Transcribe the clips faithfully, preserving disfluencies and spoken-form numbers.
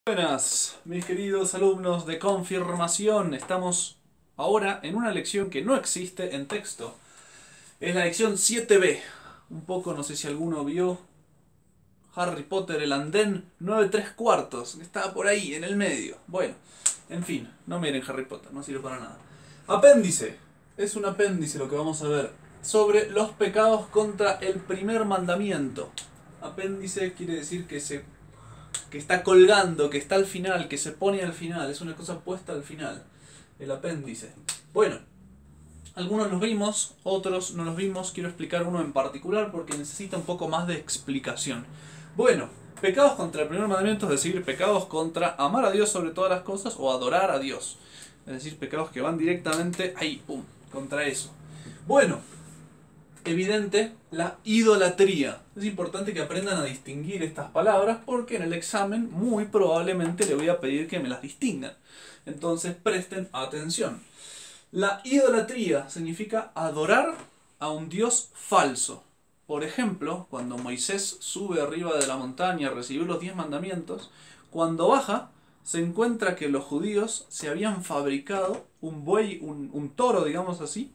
Buenas, mis queridos alumnos de confirmación. Estamos ahora en una lección que no existe en texto. Es la lección siete be. Un poco, no sé si alguno vio Harry Potter, el andén nueve tres cuartos. Estaba por ahí, en el medio. Bueno, en fin, no miren Harry Potter, no sirve para nada. Apéndice. Es un apéndice lo que vamos a ver sobre los pecados contra el primer mandamiento. Apéndice quiere decir que se que está colgando, que está al final, que se pone al final, es una cosa puesta al final, el apéndice. Bueno, algunos los vimos, otros no los vimos, quiero explicar uno en particular porque necesita un poco más de explicación. Bueno, pecados contra el primer mandamiento, es decir, pecados contra amar a Dios sobre todas las cosas o adorar a Dios. Es decir, pecados que van directamente ahí, pum, contra eso. Bueno, evidente la idolatría. Es importante que aprendan a distinguir estas palabras porque en el examen muy probablemente le voy a pedir que me las distingan. Entonces presten atención. La idolatría significa adorar a un Dios falso. Por ejemplo, cuando Moisés sube arriba de la montaña a recibir los diez mandamientos, cuando baja se encuentra que los judíos se habían fabricado un buey, un, un toro, digamos así,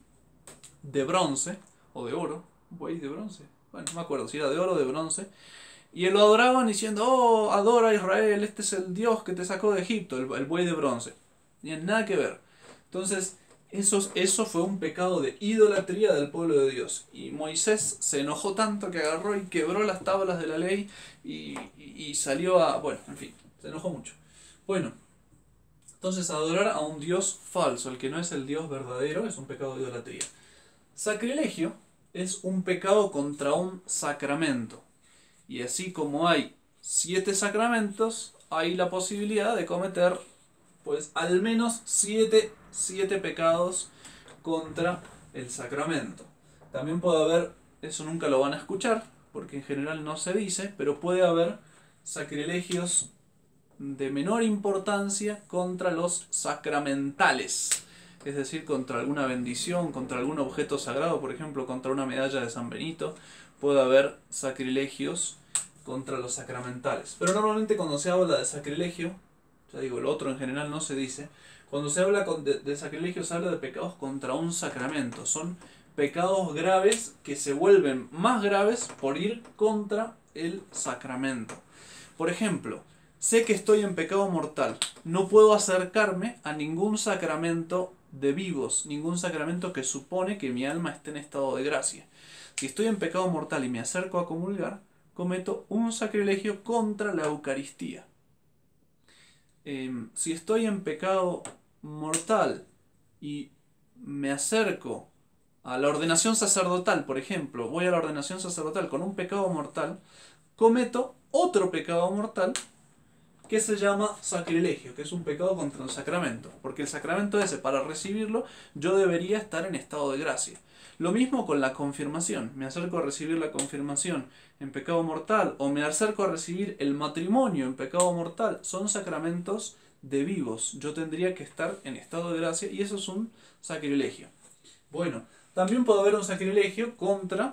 de bronce o de oro, buey de bronce, bueno, no me acuerdo si era de oro o de bronce, y lo adoraban diciendo, oh, adora a Israel, este es el Dios que te sacó de Egipto, el, el buey de bronce. No tiene nada que ver. Entonces, eso, eso fue un pecado de idolatría del pueblo de Dios. Y Moisés se enojó tanto que agarró y quebró las tablas de la ley y, y, y salió a... Bueno, en fin, se enojó mucho. Bueno, entonces adorar a un Dios falso, el que no es el Dios verdadero, es un pecado de idolatría. Sacrilegio es un pecado contra un sacramento. Y así como hay siete sacramentos, hay la posibilidad de cometer pues al menos siete, siete pecados contra el sacramento. También puede haber, eso nunca lo van a escuchar, porque en general no se dice, pero puede haber sacrilegios de menor importancia contra los sacramentales. Es decir, contra alguna bendición, contra algún objeto sagrado, por ejemplo, contra una medalla de San Benito, puede haber sacrilegios contra los sacramentales. Pero normalmente cuando se habla de sacrilegio, ya digo, lo otro en general no se dice, cuando se habla de, de sacrilegio se habla de pecados contra un sacramento. Son pecados graves que se vuelven más graves por ir contra el sacramento. Por ejemplo, sé que estoy en pecado mortal, no puedo acercarme a ningún sacramento de vivos, ningún sacramento que supone que mi alma esté en estado de gracia. Si estoy en pecado mortal y me acerco a comulgar, cometo un sacrilegio contra la Eucaristía. Eh, si estoy en pecado mortal y me acerco a la ordenación sacerdotal, por ejemplo, voy a la ordenación sacerdotal con un pecado mortal, cometo otro pecado mortal que se llama sacrilegio, que es un pecado contra el sacramento, porque el sacramento ese, para recibirlo, yo debería estar en estado de gracia. Lo mismo con la confirmación, me acerco a recibir la confirmación en pecado mortal, o me acerco a recibir el matrimonio en pecado mortal, son sacramentos de vivos, yo tendría que estar en estado de gracia, y eso es un sacrilegio. Bueno, también puede haber un sacrilegio contra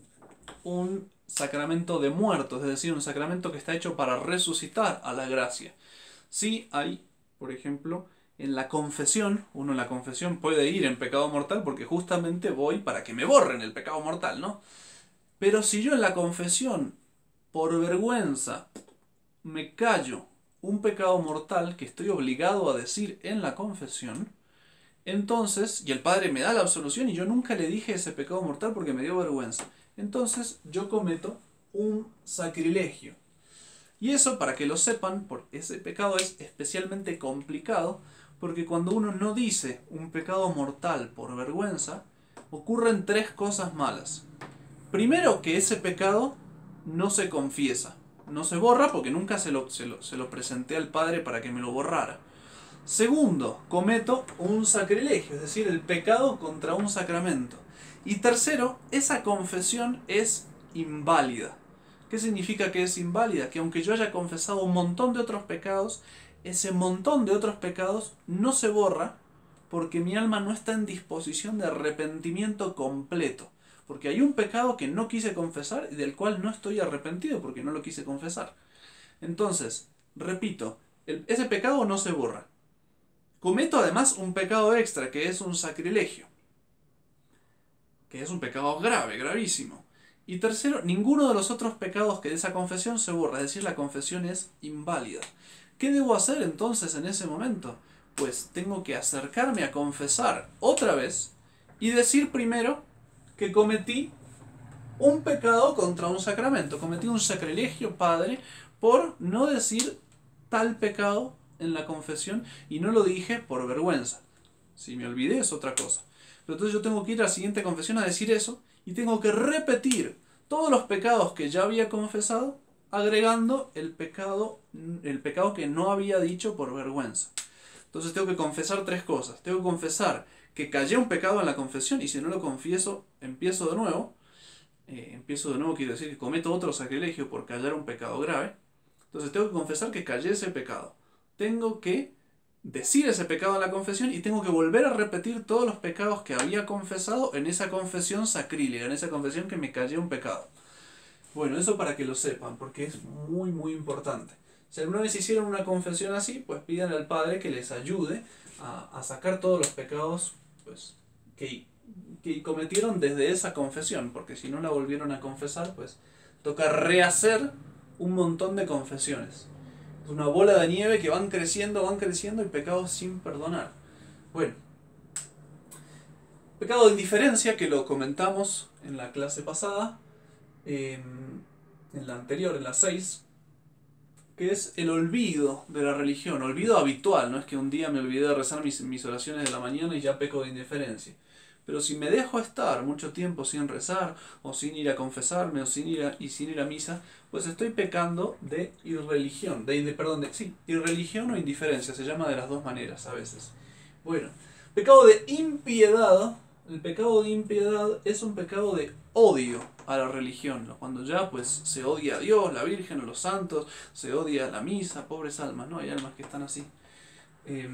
un sacramento de muertos, es decir, un sacramento que está hecho para resucitar a la gracia. Si hay, por ejemplo, en la confesión, uno en la confesión puede ir en pecado mortal porque justamente voy para que me borren el pecado mortal, ¿no? Pero si yo en la confesión, por vergüenza, me callo un pecado mortal que estoy obligado a decir en la confesión, entonces, y el Padre me da la absolución y yo nunca le dije ese pecado mortal porque me dio vergüenza, entonces yo cometo un sacrilegio. Y eso, para que lo sepan, por ese pecado es especialmente complicado, porque cuando uno no dice un pecado mortal por vergüenza, ocurren tres cosas malas. Primero, que ese pecado no se confiesa, no se borra porque nunca se lo, se lo, se lo presenté al Padre para que me lo borrara. Segundo, cometo un sacrilegio, es decir, el pecado contra un sacramento. Y tercero, esa confesión es inválida. ¿Qué significa que es inválida? Que aunque yo haya confesado un montón de otros pecados, ese montón de otros pecados no se borra porque mi alma no está en disposición de arrepentimiento completo. Porque hay un pecado que no quise confesar y del cual no estoy arrepentido porque no lo quise confesar. Entonces, repito, El- ese pecado no se borra. Cometo además un pecado extra, que es un sacrilegio, que es un pecado grave, gravísimo. Y tercero, ninguno de los otros pecados que de esa confesión se borra, es decir, la confesión es inválida. ¿Qué debo hacer entonces en ese momento? Pues tengo que acercarme a confesar otra vez y decir primero que cometí un pecado contra un sacramento, cometí un sacrilegio, Padre, por no decir tal pecado en la confesión y no lo dije por vergüenza. Si me olvidé es otra cosa. Pero entonces yo tengo que ir a la siguiente confesión a decir eso y tengo que repetir todos los pecados que ya había confesado, agregando el pecado, el pecado que no había dicho por vergüenza. Entonces tengo que confesar tres cosas. Tengo que confesar que callé un pecado en la confesión y si no lo confieso, empiezo de nuevo. Eh, empiezo de nuevo quiere decir que cometo otro sacrilegio por callar un pecado grave. Entonces tengo que confesar que callé ese pecado. Tengo que decir ese pecado en la confesión y tengo que volver a repetir todos los pecados que había confesado en esa confesión sacrílega, en esa confesión que me callé un pecado. Bueno, eso para que lo sepan, porque es muy muy importante. Si alguna vez hicieron una confesión así, pues pidan al Padre que les ayude a, a sacar todos los pecados pues, que, que cometieron desde esa confesión, porque si no la volvieron a confesar, pues toca rehacer un montón de confesiones. Es una bola de nieve que van creciendo, van creciendo y pecados sin perdonar. Bueno, pecado de indiferencia, que lo comentamos en la clase pasada, eh, en la anterior, en la seis, que es el olvido de la religión, olvido habitual, no es que un día me olvidé de rezar mis, mis oraciones de la mañana y ya peco de indiferencia. Pero si me dejo estar mucho tiempo sin rezar, o sin ir a confesarme, o sin ir a, y sin ir a misa, pues estoy pecando de irreligión, de, de perdón, de, sí, irreligión o indiferencia, se llama de las dos maneras a veces. Bueno, pecado de impiedad, el pecado de impiedad es un pecado de odio a la religión, ¿no? Cuando ya pues se odia a Dios, la Virgen o los santos, se odia a la misa, pobres almas, ¿no? Hay almas que están así. Eh,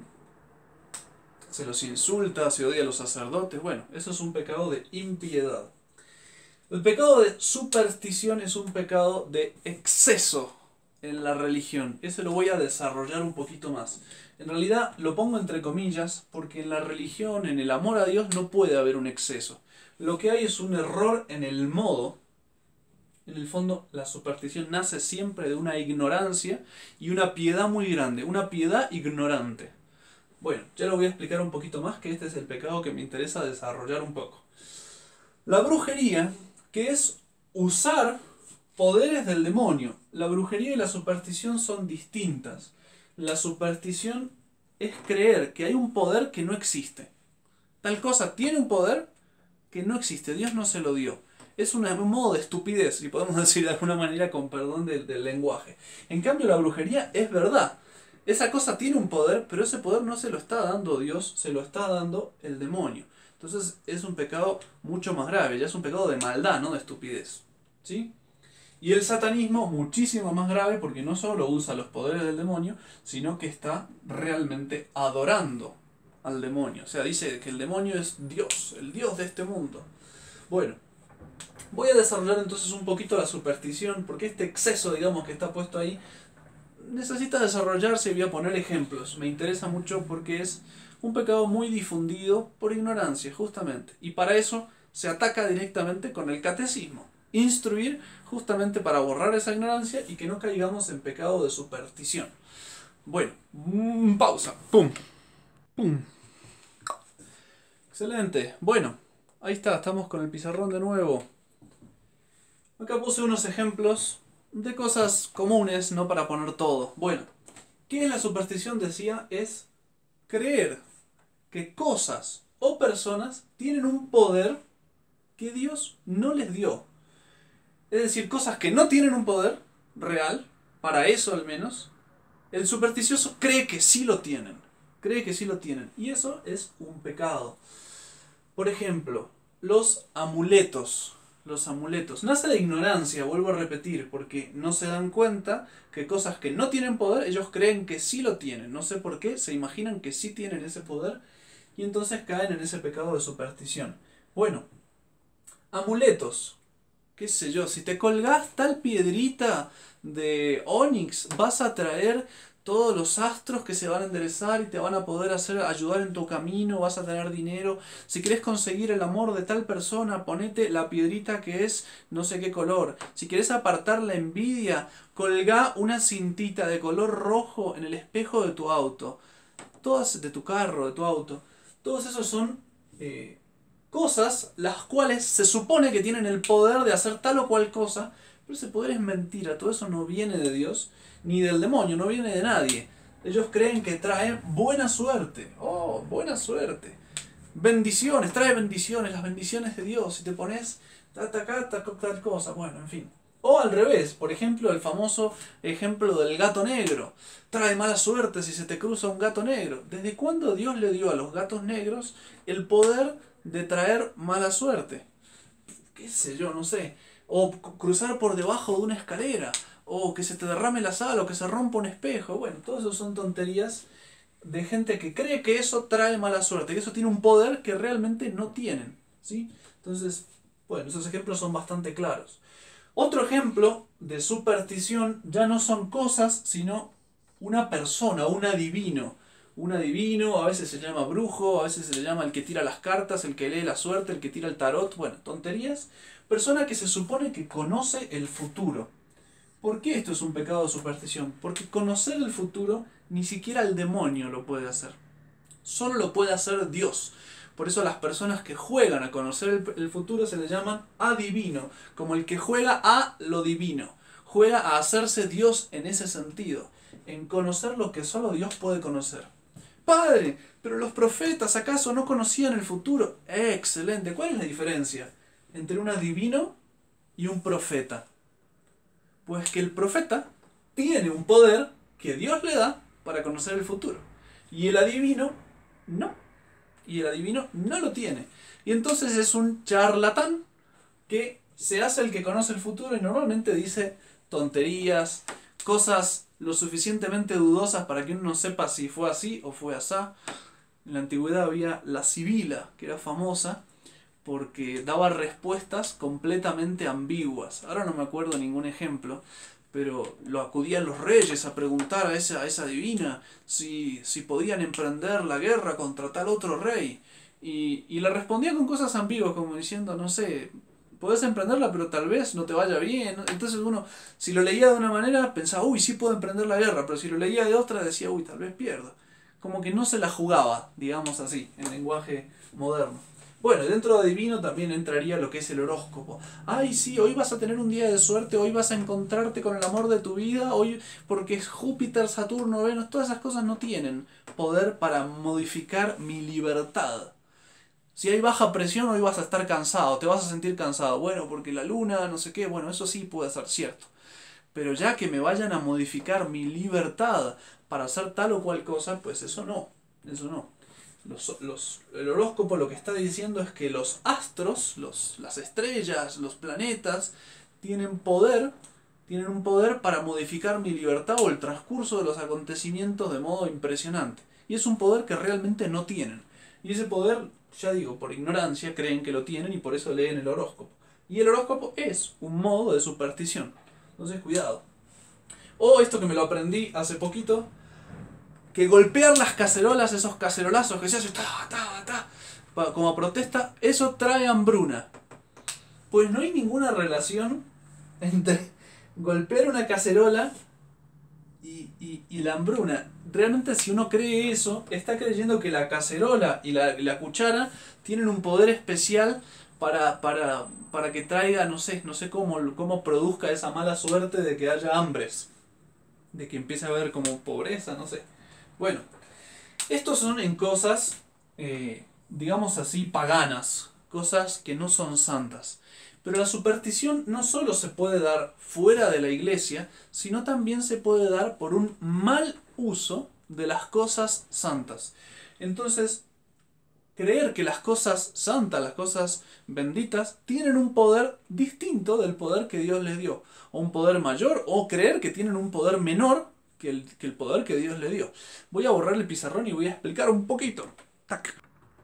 se los insulta, se odia a los sacerdotes, bueno, eso es un pecado de impiedad. El pecado de superstición es un pecado de exceso en la religión. Ese lo voy a desarrollar un poquito más. En realidad lo pongo entre comillas porque en la religión, en el amor a Dios, no puede haber un exceso. Lo que hay es un error en el modo. En el fondo, la superstición nace siempre de una ignorancia y una piedad muy grande, una piedad ignorante. Bueno, ya lo voy a explicar un poquito más, que este es el pecado que me interesa desarrollar un poco. La brujería, que es usar poderes del demonio. La brujería y la superstición son distintas. La superstición es creer que hay un poder que no existe. Tal cosa tiene un poder que no existe, Dios no se lo dio. Es un modo de estupidez, si podemos decir de alguna manera con perdón del, del lenguaje. En cambio la brujería es verdad. Esa cosa tiene un poder, pero ese poder no se lo está dando Dios, se lo está dando el demonio. Entonces es un pecado mucho más grave, ya es un pecado de maldad, no de estupidez. ¿Sí? Y el satanismo muchísimo más grave porque no solo usa los poderes del demonio, sino que está realmente adorando al demonio. O sea, dice que el demonio es Dios, el Dios de este mundo. Bueno, voy a desarrollar entonces un poquito la superstición, porque este exceso, digamos, que está puesto ahí, necesita desarrollarse y voy a poner ejemplos. Me interesa mucho porque es un pecado muy difundido por ignorancia, justamente. Y para eso se ataca directamente con el catecismo. Instruir justamente para borrar esa ignorancia y que no caigamos en pecado de superstición. Bueno, mmm, pausa. Pum. Pum. Excelente. Bueno, ahí está, estamos con el pizarrón de nuevo. Acá puse unos ejemplos de cosas comunes, no para poner todo. Bueno, ¿qué es la superstición? Decía, es creer que cosas o personas tienen un poder que Dios no les dio. Es decir, cosas que no tienen un poder real, para eso al menos, el supersticioso cree que sí lo tienen. Cree que sí lo tienen. Y eso es un pecado. Por ejemplo, los amuletos. Los amuletos. Nace de ignorancia, vuelvo a repetir, porque no se dan cuenta que cosas que no tienen poder, ellos creen que sí lo tienen. No sé por qué, se imaginan que sí tienen ese poder y entonces caen en ese pecado de superstición. Bueno, amuletos. Qué sé yo, si te colgás tal piedrita de onix, vas a traer todos los astros que se van a enderezar y te van a poder hacer ayudar en tu camino, vas a tener dinero. Si querés conseguir el amor de tal persona, ponete la piedrita que es no sé qué color. Si querés apartar la envidia, colgá una cintita de color rojo en el espejo de tu auto. Todas de tu carro, de tu auto. Todos esos son eh, cosas las cuales se supone que tienen el poder de hacer tal o cual cosa, pero ese poder es mentira. Todo eso no viene de Dios ni del demonio, no viene de nadie. Ellos creen que trae buena suerte. Oh, buena suerte. Bendiciones, trae bendiciones, las bendiciones de Dios. Si te pones ta, ta, ta, ta, tal cosa, bueno, en fin. O al revés, por ejemplo, el famoso ejemplo del gato negro. Trae mala suerte si se te cruza un gato negro. ¿Desde cuándo Dios le dio a los gatos negros el poder de traer mala suerte? ¿Qué sé yo? No sé. O cruzar por debajo de una escalera. O que se te derrame la sal, o que se rompa un espejo. Bueno, todo eso son tonterías de gente que cree que eso trae mala suerte, que eso tiene un poder que realmente no tienen, ¿sí? Entonces, bueno, esos ejemplos son bastante claros. Otro ejemplo de superstición ya no son cosas, sino una persona, un adivino. Un adivino, a veces se llama brujo, a veces se le llama el que tira las cartas, el que lee la suerte, el que tira el tarot, bueno, tonterías. Persona que se supone que conoce el futuro. ¿Por qué esto es un pecado de superstición? Porque conocer el futuro ni siquiera el demonio lo puede hacer. Solo lo puede hacer Dios. Por eso a las personas que juegan a conocer el, el futuro se les llaman adivino, como el que juega a lo divino. Juega a hacerse Dios en ese sentido, en conocer lo que solo Dios puede conocer. Padre, pero los profetas ¿acaso no conocían el futuro? Excelente. ¿Cuál es la diferencia entre un adivino y un profeta? Pues que el profeta tiene un poder que Dios le da para conocer el futuro. Y el adivino no. Y el adivino no lo tiene. Y entonces es un charlatán que se hace el que conoce el futuro y normalmente dice tonterías, cosas lo suficientemente dudosas para que uno no sepa si fue así o fue asá. En la antigüedad había la sibila, que era famosa porque daba respuestas completamente ambiguas. Ahora no me acuerdo ningún ejemplo, pero lo acudían los reyes a preguntar a esa, a esa divina si, si podían emprender la guerra contra tal otro rey. Y, y le respondía con cosas ambiguas, como diciendo, no sé, podés emprenderla, pero tal vez no te vaya bien. Entonces uno, si lo leía de una manera, pensaba, uy, sí puedo emprender la guerra, pero si lo leía de otra, decía, uy, tal vez pierdo. Como que no se la jugaba, digamos así, en lenguaje moderno. Bueno, dentro de adivino también entraría lo que es el horóscopo. Ay, sí, hoy vas a tener un día de suerte, hoy vas a encontrarte con el amor de tu vida, hoy porque es Júpiter, Saturno, Venus, todas esas cosas no tienen poder para modificar mi libertad. Si hay baja presión, hoy vas a estar cansado, te vas a sentir cansado. Bueno, porque la luna, no sé qué, bueno, eso sí puede ser cierto. Pero ya que me vayan a modificar mi libertad para hacer tal o cual cosa, pues eso no, eso no. Los, los, el horóscopo lo que está diciendo es que los astros, los, las estrellas, los planetas, tienen poder, tienen un poder para modificar mi libertad o el transcurso de los acontecimientos de modo impresionante. Y es un poder que realmente no tienen. Y ese poder, ya digo, por ignorancia creen que lo tienen y por eso leen el horóscopo. Y el horóscopo es un modo de superstición. Entonces, cuidado. O esto que me lo aprendí hace poquito, que golpear las cacerolas, esos cacerolazos que se hacen ta, ta, ta, como protesta, eso trae hambruna. Pues no hay ninguna relación entre golpear una cacerola y, y, y la hambruna. Realmente si uno cree eso, está creyendo que la cacerola y la, y la cuchara tienen un poder especial para, para, para que traiga, no sé, no sé cómo, cómo produzca esa mala suerte de que haya hambres, de que empiece a haber como pobreza, no sé. Bueno, estos son en cosas, eh, digamos así, paganas, cosas que no son santas. Pero la superstición no solo se puede dar fuera de la iglesia, sino también se puede dar por un mal uso de las cosas santas. Entonces, creer que las cosas santas, las cosas benditas, tienen un poder distinto del poder que Dios les dio, o un poder mayor, o creer que tienen un poder menor Que el, que el poder que Dios le dio. Voy a borrar el pizarrón y voy a explicar un poquito. Tac.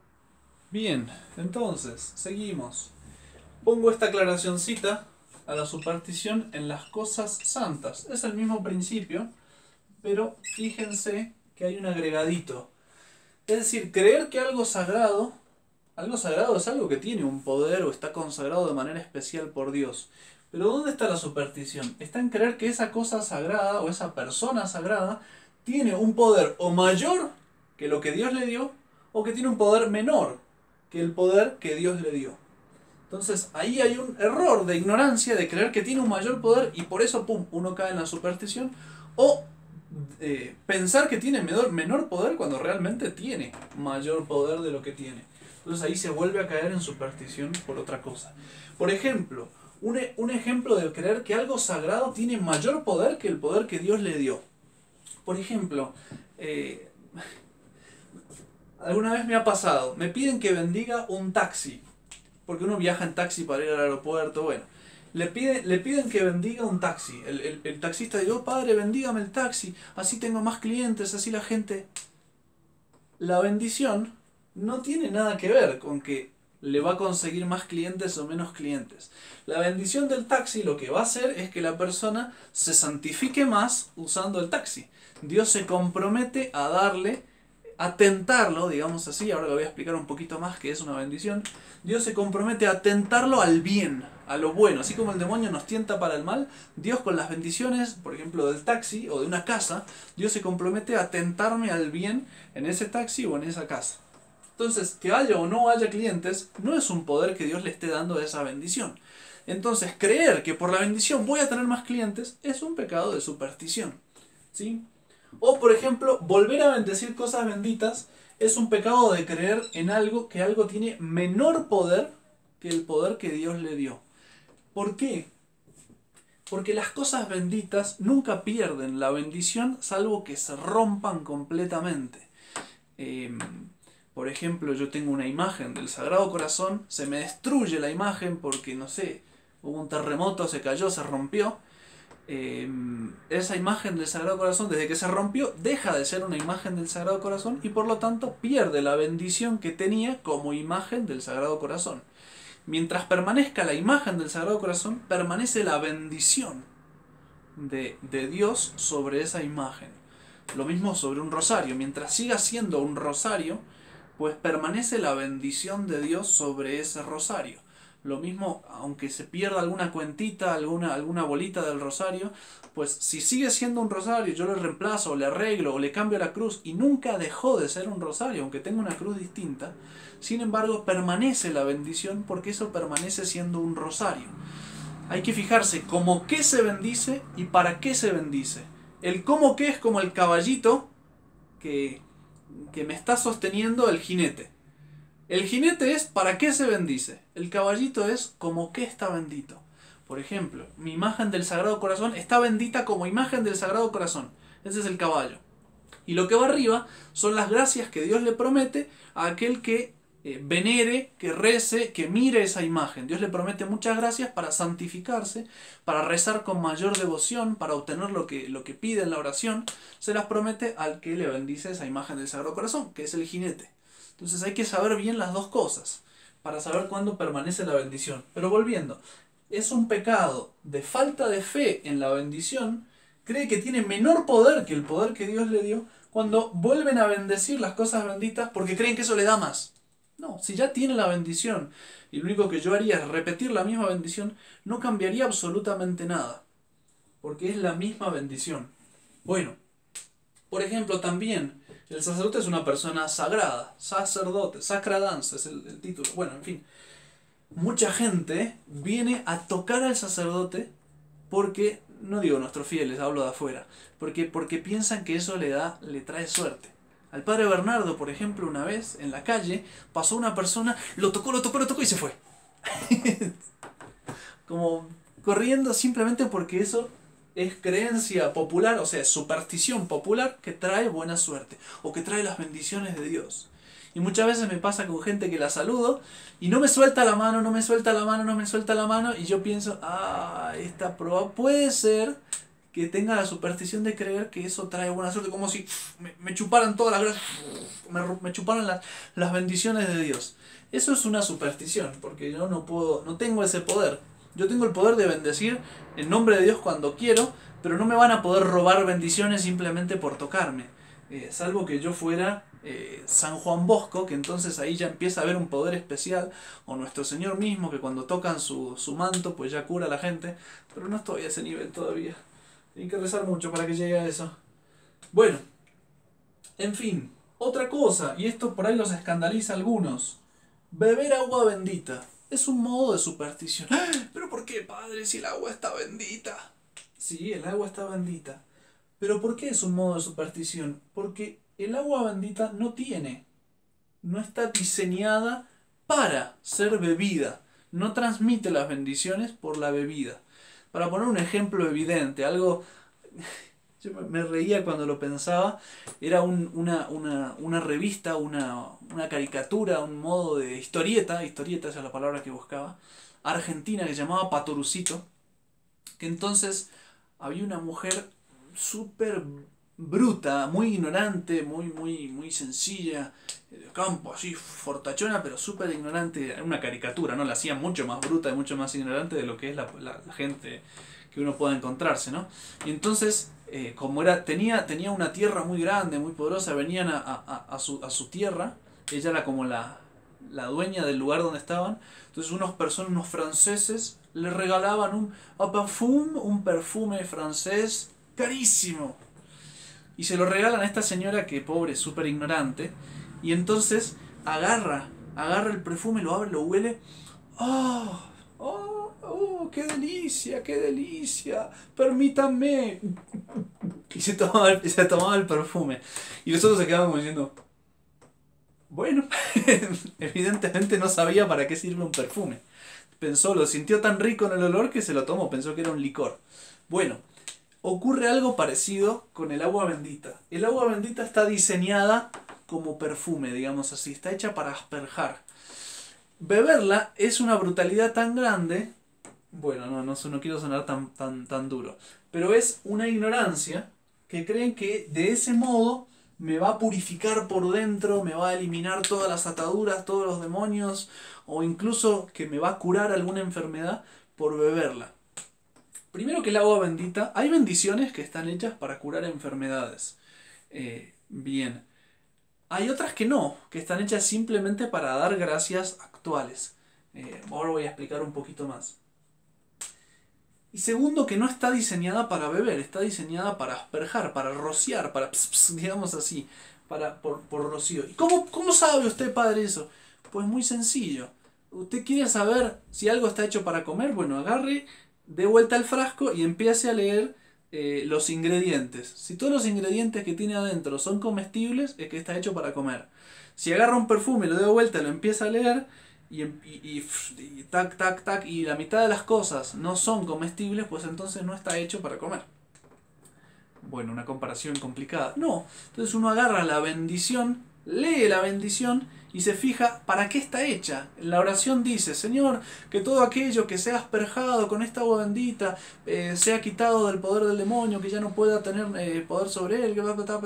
Bien, entonces, seguimos. Pongo esta aclaracioncita a la superstición en las cosas santas. Es el mismo principio, pero fíjense que hay un agregadito. Es decir, creer que algo sagrado, algo sagrado es algo que tiene un poder o está consagrado de manera especial por Dios. Pero ¿dónde está la superstición? Está en creer que esa cosa sagrada o esa persona sagrada tiene un poder o mayor que lo que Dios le dio, o que tiene un poder menor que el poder que Dios le dio. Entonces ahí hay un error de ignorancia de creer que tiene un mayor poder y por eso pum, uno cae en la superstición, o eh, pensar que tiene menor, menor poder cuando realmente tiene mayor poder de lo que tiene. Entonces ahí se vuelve a caer en superstición por otra cosa. Por ejemplo, un, un ejemplo de creer que algo sagrado tiene mayor poder que el poder que Dios le dio. Por ejemplo, eh, alguna vez me ha pasado, me piden que bendiga un taxi, porque uno viaja en taxi para ir al aeropuerto, bueno, le, pide, le piden que bendiga un taxi, el, el, el taxista dice, oh padre, bendígame el taxi, así tengo más clientes, así la gente... La bendición no tiene nada que ver con que le va a conseguir más clientes o menos clientes. La bendición del taxi lo que va a hacer es que la persona se santifique más usando el taxi. Dios se compromete a darle, a tentarlo, digamos así, ahora lo voy a explicar un poquito más qué es una bendición. Dios se compromete a tentarlo al bien, a lo bueno. Así como el demonio nos tienta para el mal, Dios con las bendiciones, por ejemplo del taxi o de una casa, Dios se compromete a tentarme al bien en ese taxi o en esa casa. Entonces, que haya o no haya clientes, no es un poder que Dios le esté dando a esa bendición. Entonces, creer que por la bendición voy a tener más clientes es un pecado de superstición, ¿sí? O, por ejemplo, volver a bendecir cosas benditas es un pecado de creer en algo que algo tiene menor poder que el poder que Dios le dio. ¿Por qué? Porque las cosas benditas nunca pierden la bendición salvo que se rompan completamente. Eh, por ejemplo, yo tengo una imagen del Sagrado Corazón, se me destruye la imagen porque, no sé, hubo un terremoto, se cayó, se rompió. Eh, esa imagen del Sagrado Corazón, desde que se rompió, deja de ser una imagen del Sagrado Corazón y por lo tanto pierde la bendición que tenía como imagen del Sagrado Corazón. Mientras permanezca la imagen del Sagrado Corazón, permanece la bendición de, de Dios sobre esa imagen. Lo mismo sobre un rosario. Mientras siga siendo un rosario, pues permanece la bendición de Dios sobre ese rosario. Lo mismo, aunque se pierda alguna cuentita, alguna, alguna bolita del rosario, pues si sigue siendo un rosario, yo lo reemplazo, o le arreglo, o le cambio la cruz, y nunca dejó de ser un rosario, aunque tenga una cruz distinta, sin embargo permanece la bendición porque eso permanece siendo un rosario. Hay que fijarse cómo qué se bendice y para qué se bendice. El cómo qué es como el caballito que, que me está sosteniendo el jinete. El jinete es para qué se bendice. El caballito es como qué está bendito. Por ejemplo, mi imagen del Sagrado Corazón está bendita como imagen del Sagrado Corazón. Ese es el caballo. Y lo que va arriba son las gracias que Dios le promete a aquel que eh, venere, que rece, que mire esa imagen. Dios le promete muchas gracias para santificarse, para rezar con mayor devoción, para obtener lo que, lo que pide en la oración. Se las promete al que le bendice esa imagen del Sagrado Corazón, que es el jinete. Entonces hay que saber bien las dos cosas para saber cuándo permanece la bendición. Pero volviendo, es un pecado de falta de fe en la bendición, cree que tiene menor poder que el poder que Dios le dio cuando vuelven a bendecir las cosas benditas porque creen que eso le da más. No, si ya tiene la bendición y lo único que yo haría es repetir la misma bendición, no cambiaría absolutamente nada, porque es la misma bendición. Bueno, por ejemplo también... El sacerdote es una persona sagrada, sacerdote, sacra danza es el, el título. Bueno, en fin, mucha gente viene a tocar al sacerdote porque, no digo nuestros fieles, hablo de afuera, porque, porque piensan que eso le da, le trae suerte. Al padre Bernardo, por ejemplo, una vez en la calle pasó una persona, lo tocó, lo tocó, lo tocó y se fue. Como corriendo simplemente porque eso... es creencia popular, o sea, es superstición popular que trae buena suerte o que trae las bendiciones de Dios. Y muchas veces me pasa con gente que la saludo y no me suelta la mano, no me suelta la mano, no me suelta la mano y yo pienso, ah, esta prueba puede ser que tenga la superstición de creer que eso trae buena suerte, como si me, me chuparan todas las gracias, me, me chuparan las, las bendiciones de Dios. Eso es una superstición, porque yo no puedo, no tengo ese poder. Yo tengo el poder de bendecir en nombre de Dios cuando quiero, pero no me van a poder robar bendiciones simplemente por tocarme. Eh, salvo que yo fuera eh, San Juan Bosco, que entonces ahí ya empieza a haber un poder especial, o nuestro Señor mismo, que cuando tocan su, su manto, pues ya cura a la gente, pero no estoy a ese nivel todavía. Hay que rezar mucho para que llegue a eso. Bueno, en fin, otra cosa, y esto por ahí los escandaliza a algunos, beber agua bendita es un modo de superstición. ¡Ah! ¿Pero por qué, padre, si el agua está bendita? Sí, el agua está bendita. ¿Pero por qué es un modo de superstición? Porque el agua bendita no tiene, no está diseñada para ser bebida. No transmite las bendiciones por la bebida. Para poner un ejemplo evidente, algo... Yo me reía cuando lo pensaba. Era un, una, una, una revista, una, una caricatura, un modo de historieta, historieta esa es la palabra que buscaba, argentina, que se llamaba Patorucito, que entonces había una mujer súper bruta, muy ignorante, muy, muy, muy sencilla, de campo, así, fortachona, pero súper ignorante. Una caricatura, ¿no? La hacía mucho más bruta y mucho más ignorante de lo que es la, la, la gente que uno pueda encontrarse, ¿no? Y entonces, eh, como era, tenía, tenía una tierra muy grande, muy poderosa, venían a, a, a, su, a su tierra, ella era como la, la dueña del lugar donde estaban, entonces unos personas, unos franceses, le regalaban un, un perfume, un perfume francés carísimo. Y se lo regalan a esta señora que, pobre, súper ignorante. Y entonces agarra, agarra el perfume, lo abre, lo huele. ¡Oh! ¡Oh! ¡Oh! ¡Qué delicia! ¡Qué delicia! ¡Permítame! Y se tomaba el, se tomaba el perfume. Y nosotros se quedábamos diciendo... Bueno, evidentemente no sabía para qué sirve un perfume. Pensó, lo sintió tan rico en el olor que se lo tomó, pensó que era un licor. Bueno, ocurre algo parecido con el agua bendita. El agua bendita está diseñada como perfume, digamos así, está hecha para asperjar. Beberla es una brutalidad tan grande, bueno, no, no, no quiero sonar tan, tan, tan duro, pero es una ignorancia que creen que de ese modo me va a purificar por dentro, me va a eliminar todas las ataduras, todos los demonios, o incluso que me va a curar alguna enfermedad por beberla. Primero que el agua bendita, hay bendiciones que están hechas para curar enfermedades. Eh, bien. Hay otras que no, que están hechas simplemente para dar gracias actuales. Eh, ahora voy a explicar un poquito más. Y segundo, que no está diseñada para beber, está diseñada para asperjar, para rociar, para ps, ps, digamos así, para, por, por rocío. ¿Y cómo, cómo sabe usted, padre, eso? Pues muy sencillo. ¿Usted quiere saber si algo está hecho para comer? Bueno, agarre, dé vuelta al frasco y empiece a leer eh, los ingredientes. Si todos los ingredientes que tiene adentro son comestibles, es que está hecho para comer. Si agarra un perfume, lo da vuelta y lo empieza a leer, y, y, y, y tac, tac, tac, y la mitad de las cosas no son comestibles, pues entonces no está hecho para comer. Bueno, una comparación complicada. No, entonces uno agarra la bendición, lee la bendición y se fija para qué está hecha. La oración dice, Señor, que todo aquello que sea asperjado con esta agua bendita eh, sea quitado del poder del demonio, que ya no pueda tener eh, poder sobre él.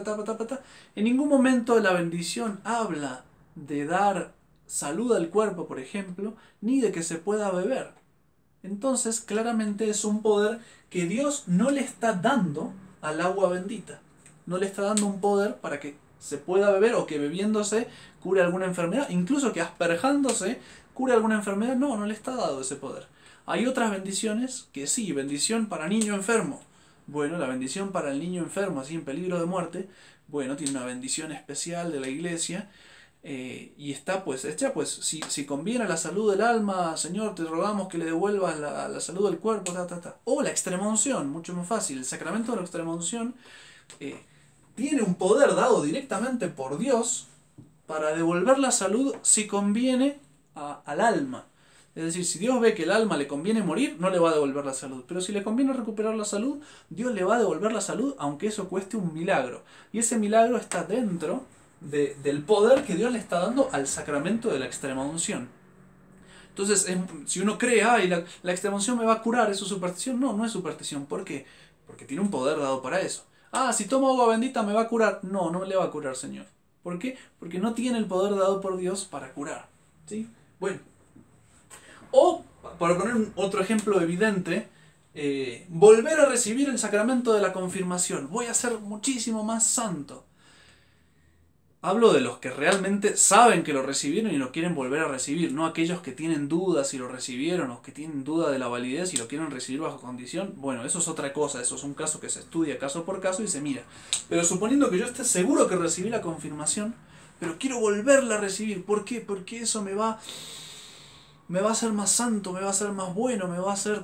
En ningún momento la bendición habla de dar salud al cuerpo, por ejemplo, ni de que se pueda beber. Entonces, claramente es un poder que Dios no le está dando al agua bendita. No le está dando un poder para que se pueda beber o que bebiéndose cure alguna enfermedad. Incluso que asperjándose cure alguna enfermedad. No, no le está dado ese poder. Hay otras bendiciones que sí, bendición para niño enfermo. Bueno, la bendición para el niño enfermo, así en peligro de muerte, bueno, tiene una bendición especial de la iglesia. Eh, y está pues hecha, pues si, si conviene a la salud del alma, Señor, te rogamos que le devuelvas la, la salud del cuerpo, ta, ta, ta. O la extremaunción, mucho más fácil. El sacramento de la extremaunción eh, tiene un poder dado directamente por Dios para devolver la salud si conviene a, al alma. Es decir, si Dios ve que el alma le conviene morir, no le va a devolver la salud. Pero si le conviene recuperar la salud, Dios le va a devolver la salud, aunque eso cueste un milagro. Y ese milagro está dentro De, del poder que Dios le está dando al sacramento de la extremaunción. Entonces, es, si uno cree, ay, la, la extremaunción me va a curar, ¿eso es superstición? No, no es superstición. ¿Por qué? Porque tiene un poder dado para eso. Ah, si tomo agua bendita me va a curar. No, no le va a curar, Señor. ¿Por qué? Porque no tiene el poder dado por Dios para curar. ¿Sí? Bueno. O para poner un, otro ejemplo evidente, eh, volver a recibir el sacramento de la confirmación. Voy a ser muchísimo más santo. Hablo de los que realmente saben que lo recibieron y lo quieren volver a recibir, no aquellos que tienen dudas si lo recibieron o que tienen duda de la validez y lo quieren recibir bajo condición. Bueno, eso es otra cosa, eso es un caso que se estudia caso por caso y se mira. Pero suponiendo que yo esté seguro que recibí la confirmación, pero quiero volverla a recibir, ¿por qué? Porque eso me va, me va a hacer más santo, me va a hacer más bueno, me va a hacer...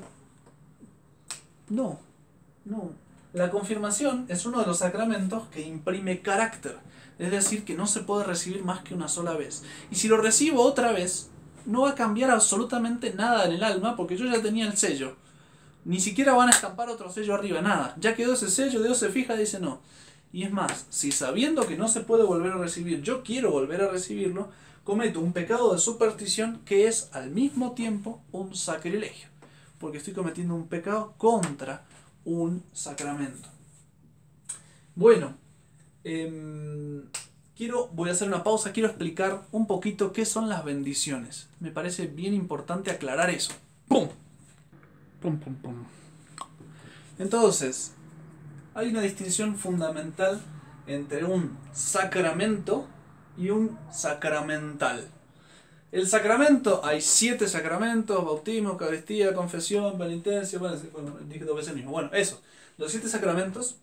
No, no. La confirmación es uno de los sacramentos que imprime carácter. Es decir, que no se puede recibir más que una sola vez. Y si lo recibo otra vez, no va a cambiar absolutamente nada en el alma, porque yo ya tenía el sello. Ni siquiera van a estampar otro sello arriba, nada. Ya quedó ese sello, Dios se fija y dice no. Y es más, si sabiendo que no se puede volver a recibir, yo quiero volver a recibirlo, cometo un pecado de superstición que es al mismo tiempo un sacrilegio. Porque estoy cometiendo un pecado contra un sacramento. Bueno, eh, quiero, voy a hacer una pausa, quiero explicar un poquito qué son las bendiciones. Me parece bien importante aclarar eso. ¡Pum! ¡Pum, pum, pum! Entonces, hay una distinción fundamental entre un sacramento y un sacramental. El sacramento, hay siete sacramentos: bautismo, Eucaristía, confesión, penitencia, bueno, dije dos veces el mismo. Bueno, eso, los siete sacramentos.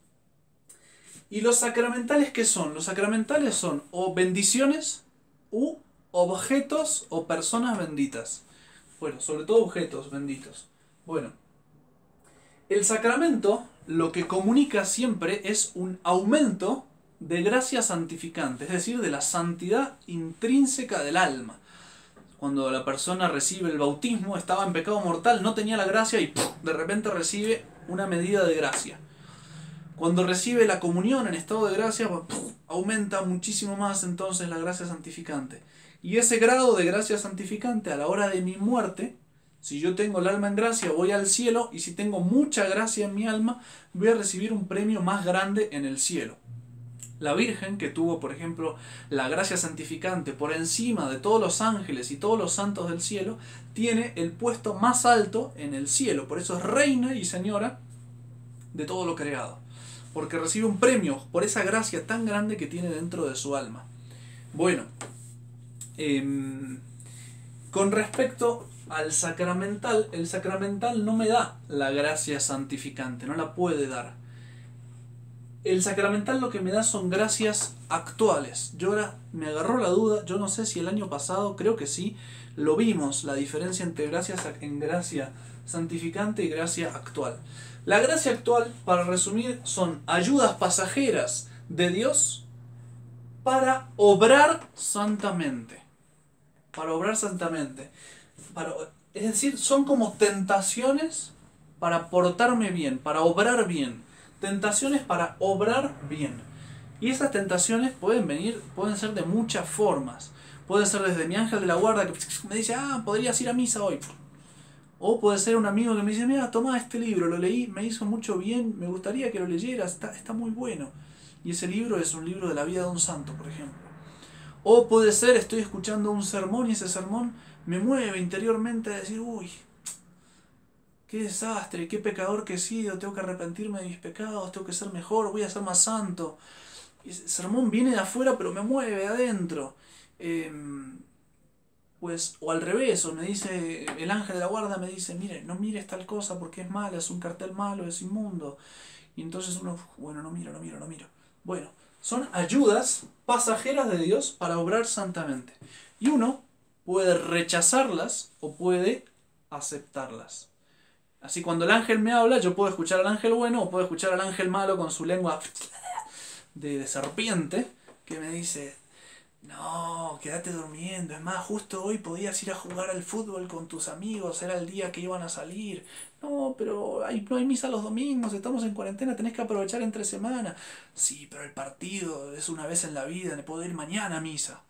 ¿Y los sacramentales qué son? Los sacramentales son o bendiciones u objetos o personas benditas. Bueno, sobre todo objetos benditos. Bueno, el sacramento lo que comunica siempre es un aumento de gracia santificante, es decir, de la santidad intrínseca del alma. Cuando la persona recibe el bautismo, estaba en pecado mortal, no tenía la gracia y ¡puf!, de repente recibe una medida de gracia. Cuando recibe la comunión en estado de gracia, ¡puf!, aumenta muchísimo más entonces la gracia santificante. Y ese grado de gracia santificante a la hora de mi muerte, si yo tengo el alma en gracia, voy al cielo, y si tengo mucha gracia en mi alma, voy a recibir un premio más grande en el cielo. La Virgen, que tuvo, por ejemplo, la gracia santificante por encima de todos los ángeles y todos los santos del cielo, tiene el puesto más alto en el cielo. Por eso es reina y señora de todo lo creado. Porque recibe un premio por esa gracia tan grande que tiene dentro de su alma. Bueno, eh, con respecto al sacramental, el sacramental no me da la gracia santificante, no la puede dar. El sacramental lo que me da son gracias actuales. Yo ahora me agarró la duda, yo no sé si el año pasado, creo que sí, lo vimos, la diferencia entre gracias en gracia santificante y gracia actual. La gracia actual, para resumir, son ayudas pasajeras de Dios para obrar santamente. Para obrar santamente. Para, es decir, son como tentaciones para portarme bien, para obrar bien. Tentaciones para obrar bien. Y esas tentaciones pueden venir, pueden ser de muchas formas. Puede ser desde mi ángel de la guarda que me dice, ah, podrías ir a misa hoy. O puede ser un amigo que me dice, mira, toma este libro, lo leí, me hizo mucho bien, me gustaría que lo leyeras, está, está muy bueno. Y ese libro es un libro de la vida de un santo, por ejemplo. O puede ser, estoy escuchando un sermón y ese sermón me mueve interiormente a decir, uy, qué desastre, qué pecador que he sido, tengo que arrepentirme de mis pecados, tengo que ser mejor, voy a ser más santo. Y ese sermón viene de afuera pero me mueve de adentro. Eh, pues, o al revés, o me dice, el ángel de la guarda me dice, mire, no mires tal cosa porque es mala, es un cartel malo, es inmundo. Y entonces uno, bueno, no miro, no miro, no miro. Bueno, son ayudas pasajeras de Dios para obrar santamente. Y uno puede rechazarlas o puede aceptarlas. Así cuando el ángel me habla, yo puedo escuchar al ángel bueno o puedo escuchar al ángel malo con su lengua de, de serpiente que me dice, no, quédate durmiendo, es más, justo hoy podías ir a jugar al fútbol con tus amigos, era el día que iban a salir. No, pero hay, no hay misa los domingos, estamos en cuarentena, tenés que aprovechar entre semana. Sí, pero el partido es una vez en la vida, me puedo ir mañana a misa.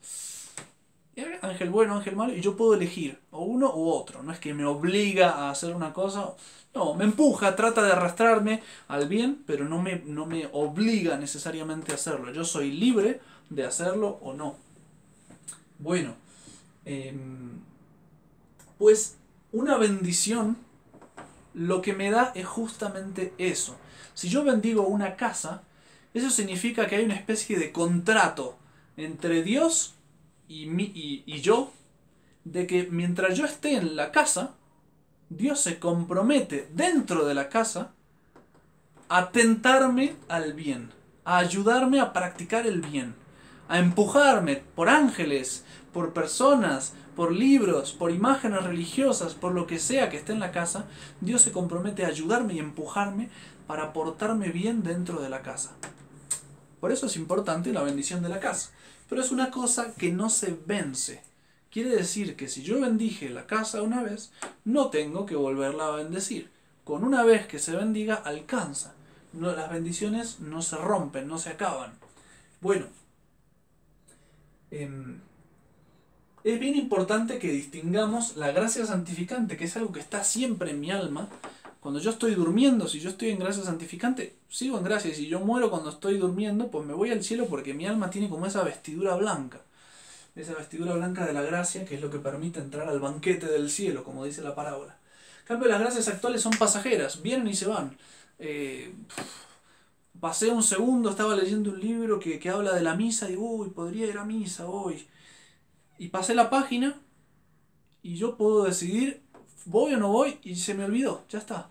Ángel bueno, ángel malo, y yo puedo elegir o uno u otro. No es que me obliga a hacer una cosa, no, me empuja, trata de arrastrarme al bien, pero no me, no me obliga necesariamente a hacerlo. Yo soy libre de hacerlo o no. Bueno, eh, pues una bendición lo que me da es justamente eso. Si yo bendigo una casa, eso significa que hay una especie de contrato entre Dios y, mi, y, y yo, de que mientras yo esté en la casa, Dios se compromete dentro de la casa a tentarme al bien, a ayudarme a practicar el bien, a empujarme por ángeles, por personas, por libros, por imágenes religiosas, por lo que sea que esté en la casa. Dios se compromete a ayudarme y empujarme para portarme bien dentro de la casa. Por eso es importante la bendición de la casa. Pero es una cosa que no se vence. Quiere decir que si yo bendije la casa una vez, no tengo que volverla a bendecir. Con una vez que se bendiga, alcanza. No, las bendiciones no se rompen, no se acaban. Bueno, eh, es bien importante que distingamos la gracia santificante, que es algo que está siempre en mi alma. Cuando yo estoy durmiendo, si yo estoy en gracia santificante, sigo en gracia. Y si yo muero cuando estoy durmiendo, pues me voy al cielo porque mi alma tiene como esa vestidura blanca. Esa vestidura blanca de la gracia, que es lo que permite entrar al banquete del cielo, como dice la parábola. En cambio, las gracias actuales son pasajeras, vienen y se van. Eh, pasé un segundo, estaba leyendo un libro que, que habla de la misa y uy, podría ir a misa hoy. Y pasé la página y yo puedo decidir, voy o no voy, y se me olvidó, ya está.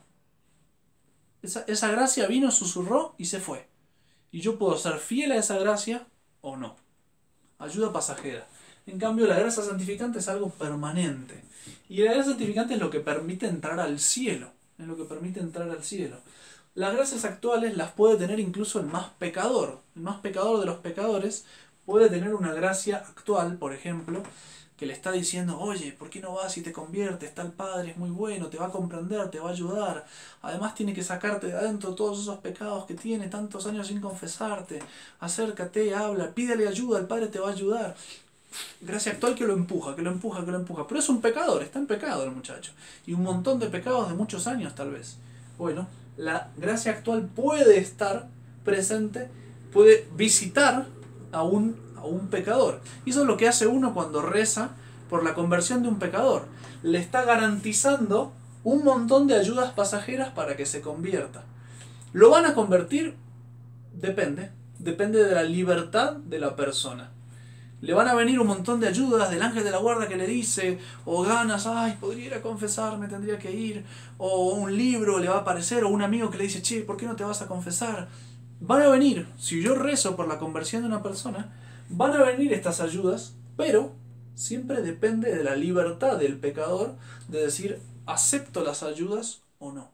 Esa, esa gracia vino, susurró y se fue. Y yo puedo ser fiel a esa gracia o no. Ayuda pasajera. En cambio, la gracia santificante es algo permanente. Y la gracia santificante es lo que permite entrar al cielo. Es lo que permite entrar al cielo. Las gracias actuales las puede tener incluso el más pecador. El más pecador de los pecadores puede tener una gracia actual, por ejemplo, que le está diciendo, oye, ¿por qué no vas y te conviertes? Tal padre es muy bueno, te va a comprender, te va a ayudar. Además tiene que sacarte de adentro todos esos pecados que tiene, tantos años sin confesarte. Acércate, habla, pídele ayuda, el padre te va a ayudar. Gracia actual que lo empuja, que lo empuja, que lo empuja. Pero es un pecador, está en pecado el muchacho. Y un montón de pecados de muchos años tal vez. Bueno, la gracia actual puede estar presente, puede visitar a un, a un pecador. Y eso es lo que hace uno cuando reza por la conversión de un pecador. Le está garantizando un montón de ayudas pasajeras para que se convierta. ¿Lo van a convertir? Depende. Depende de la libertad de la persona. Le van a venir un montón de ayudas del ángel de la guarda que le dice, o ganas, ay, podría ir a confesarme, tendría que ir, o un libro le va a aparecer, o un amigo que le dice, che, ¿por qué no te vas a confesar? Van a venir, si yo rezo por la conversión de una persona, van a venir estas ayudas, pero siempre depende de la libertad del pecador de decir, acepto las ayudas o no.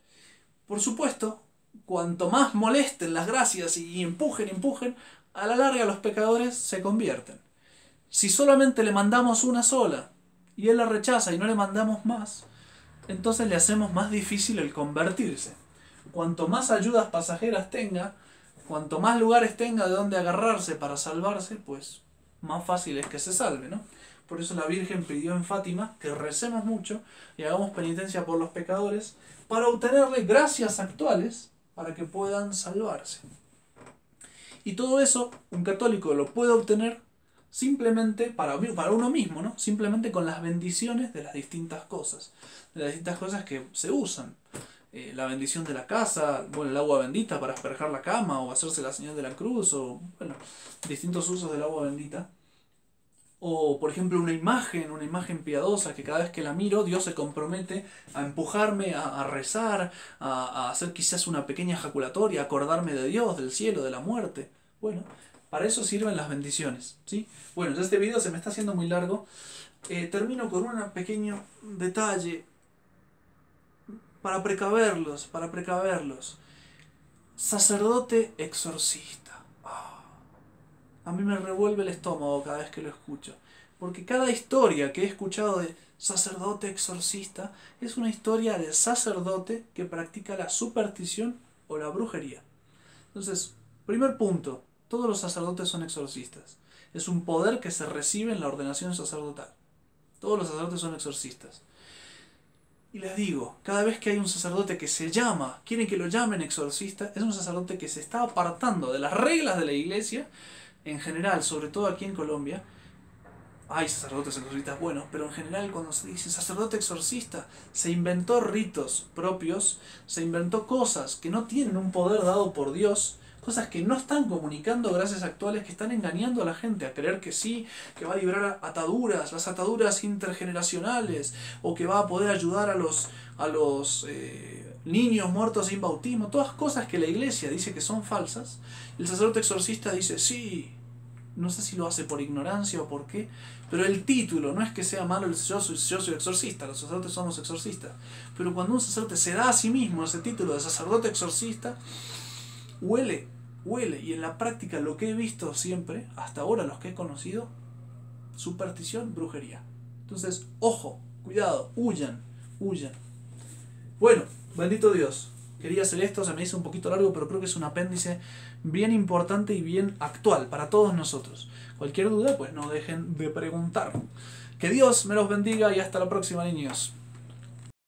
Por supuesto, cuanto más molesten las gracias y empujen, empujen, a la larga los pecadores se convierten. Si solamente le mandamos una sola y él la rechaza y no le mandamos más, entonces le hacemos más difícil el convertirse. Cuanto más ayudas pasajeras tenga, cuanto más lugares tenga de donde agarrarse para salvarse, pues más fácil es que se salve, ¿no? Por eso la Virgen pidió en Fátima que recemos mucho y hagamos penitencia por los pecadores para obtenerle gracias actuales para que puedan salvarse. Y todo eso un católico lo puede obtener simplemente para, para uno mismo, ¿no? Simplemente con las bendiciones de las distintas cosas, de las distintas cosas que se usan. Eh, la bendición de la casa, bueno, el agua bendita para asperjar la cama o hacerse la señal de la cruz, o bueno, distintos usos del agua bendita. O, por ejemplo, una imagen, una imagen piadosa que cada vez que la miro, Dios se compromete a empujarme a, a rezar, a, a hacer quizás una pequeña ejaculatoria, a acordarme de Dios, del cielo, de la muerte. Bueno, para eso sirven las bendiciones, ¿sí? Bueno, ya este video se me está haciendo muy largo. Eh, termino con un pequeño detalle para precaverlos, para precaverlos. Sacerdote exorcista. A mí me revuelve el estómago cada vez que lo escucho. Porque cada historia que he escuchado de sacerdote exorcista es una historia de sacerdote que practica la superstición o la brujería. Entonces, primer punto, todos los sacerdotes son exorcistas. Es un poder que se recibe en la ordenación sacerdotal. Todos los sacerdotes son exorcistas. Y les digo, cada vez que hay un sacerdote que se llama, quieren que lo llamen exorcista, es un sacerdote que se está apartando de las reglas de la iglesia, en general, sobre todo aquí en Colombia, hay sacerdotes exorcistas buenos, pero en general cuando se dice sacerdote exorcista, se inventó ritos propios, se inventó cosas que no tienen un poder dado por Dios, cosas que no están comunicando gracias actuales, que están engañando a la gente a creer que sí, que va a librar ataduras, las ataduras intergeneracionales, o que va a poder ayudar a los, a los eh, niños muertos sin bautismo, todas cosas que la iglesia dice que son falsas. El sacerdote exorcista dice, sí, no sé si lo hace por ignorancia o por qué, pero el título, no es que sea malo el yo soy, yo soy exorcista, los sacerdotes somos exorcistas, pero cuando un sacerdote se da a sí mismo ese título de sacerdote exorcista, huele, huele, y en la práctica lo que he visto siempre, hasta ahora los que he conocido, superstición, brujería. Entonces, ojo, cuidado, huyan, huyan. Bueno, bendito Dios. Quería hacer esto, se me hizo un poquito largo, pero creo que es un apéndice bien importante y bien actual para todos nosotros. Cualquier duda, pues no dejen de preguntar. Que Dios me los bendiga y hasta la próxima, niños.